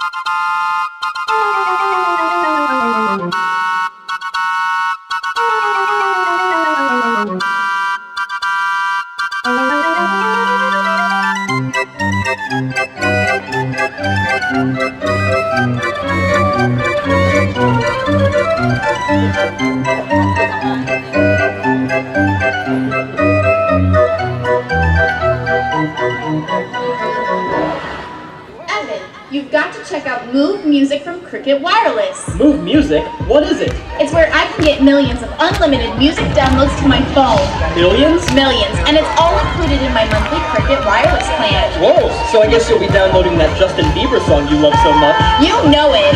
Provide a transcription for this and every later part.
You've got to check out Muve Music from Cricket Wireless. Muve Music? What is it? It's where I can get millions of unlimited music downloads to my phone. Millions? Millions, and it's all included in my monthly Cricket Wireless plan. Whoa, so I guess you'll be downloading that Justin Bieber song you love so much. You know it.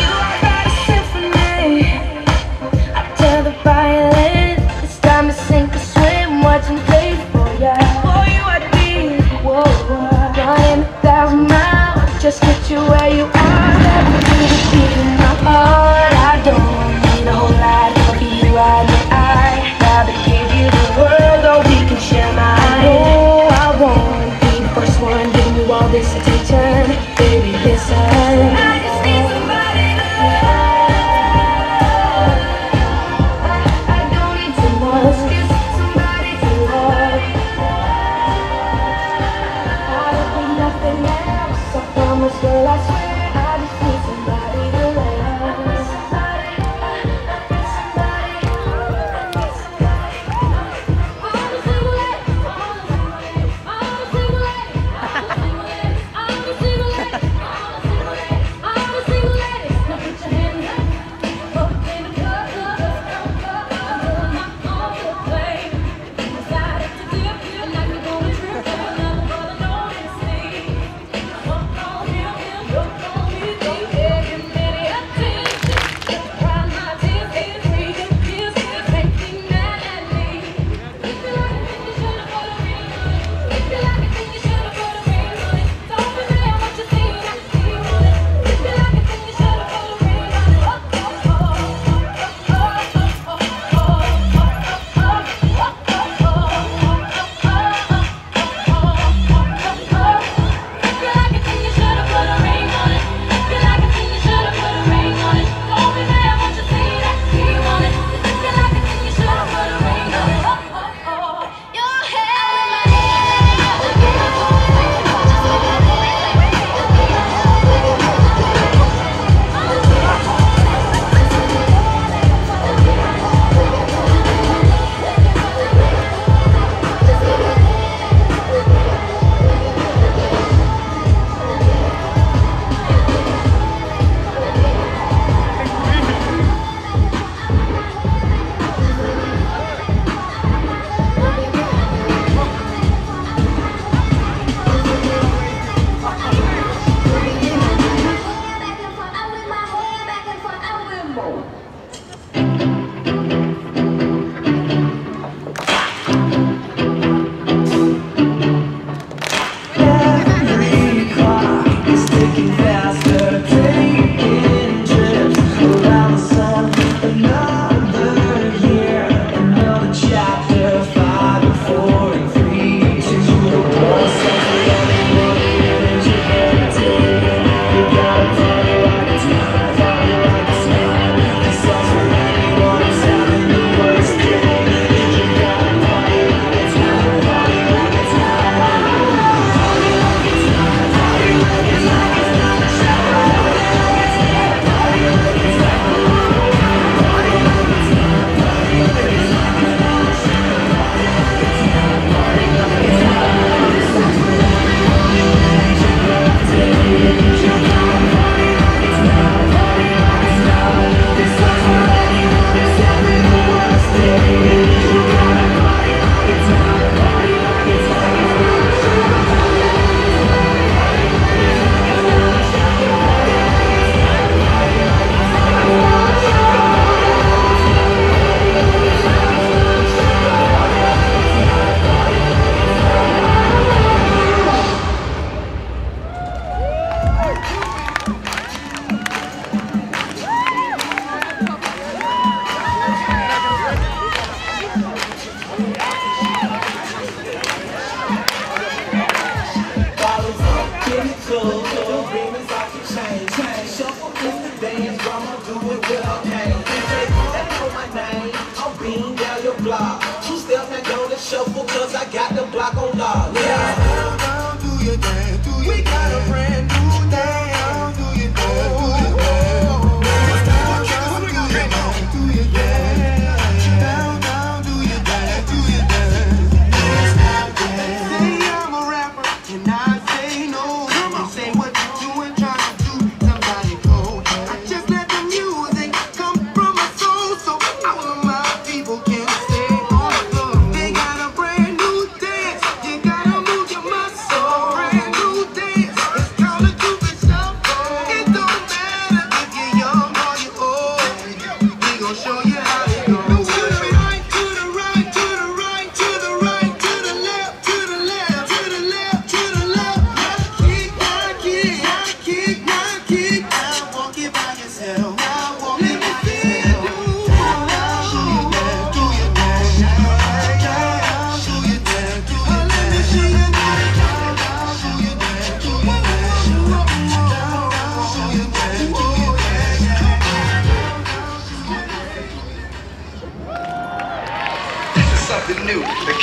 It's time to sink or swim, watch and play for ya. For you I'd be, running 1,000 miles. Just get you where you are. Let me be the beat in my heart. I don't need a whole lot. I'll be right where I rather give you the world, or we can share mine. Oh, I won't be the first one giving you all this attention. Baby, listen. I just need somebody to love. I don't need too much, just somebody to love. I don't need nothing else. I promise, girl, I swear. I just need somebody to love.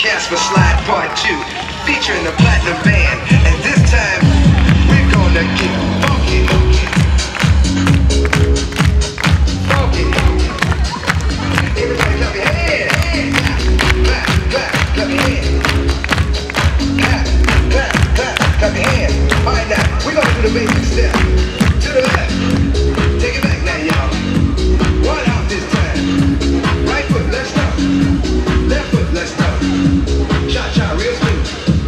Casper Slide Part 2, featuring the Platinum Band. And this time, we're gonna get funky. Funky. Everybody clap your hands. Clap, clap, clap your hands. Clap, clap, clap, clap your hands. All right, now, we're gonna do the basic step. To the left. Take it back now, y'all. One hop this time. Right foot, let's stop. Left foot, let's stop. Cha-cha, real smooth.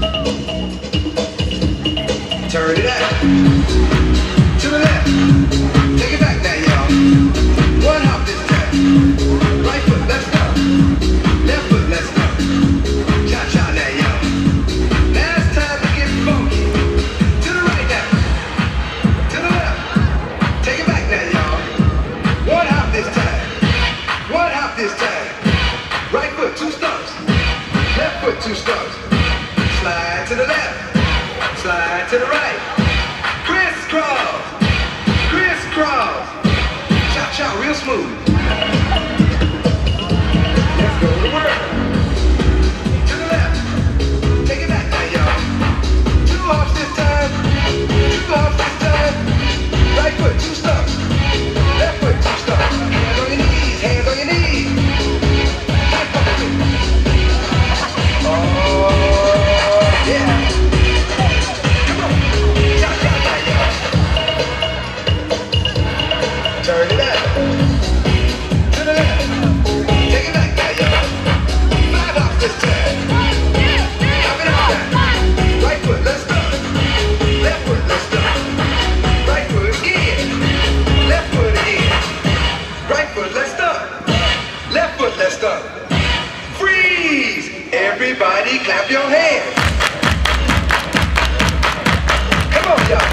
Turn it out. To the left. Take it back now, y'all. One hop this time. Right foot, let's stop. Left foot, let's stop. Cha-cha now, y'all. Now it's time to get funky. To the right now. To the left. Take it back now, y'all. One hop this time. One hop this time. Right foot, 2 stumps. Left foot, 2 stumps. Slide to the left. Slide to the right. Crisscross. Crisscross. Cha-cha, real smooth. Let's go to work. To the left. Take it back now, y'all. 2 hops this time. 2 hops this time. Right foot, 2 stumps. Left foot, 2 stumps. Hands on your knees. Hands on your knees. Right foot. Oh, yeah. Come on. Cha-cha now, y'all. Turn it out. To the left. Take it back now, y'all. 5 hops this time. Hop it up now. Right foot, let's stop. Left foot, let's stop. Right foot again. Left foot again. Right foot, let's stop. Left foot, let's stop. Freeze! Everybody clap your hands. Come on, y'all.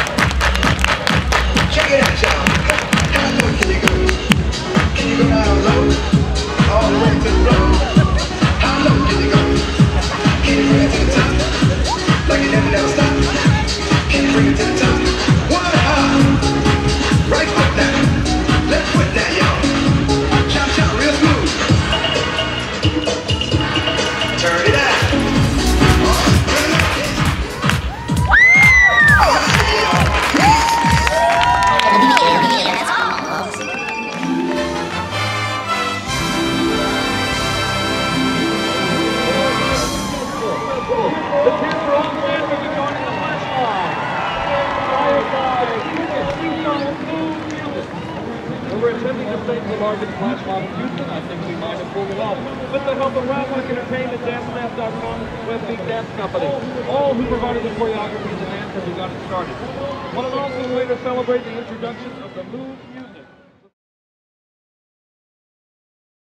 Check it out, y'all. How low can you go? Can you go down low? All the way to the floor? How low can you go? Can you bring it to the top? Like you never stop? Can you bring it to the top? One hop. Right foot now. Left foot now, y'all. Cha-cha, real smooth. Turn it out. The kids are on the way to joining the flash mob. Followed by we're attempting to stage the largest flash mob in Houston. I think we might have pulled it off. With the help of Roundlock Entertainment, DanceStaff.com, Sweft Dance Company. All who provided the choreography and the dance as we got it started. What an awesome way to celebrate the introduction of the Muve music.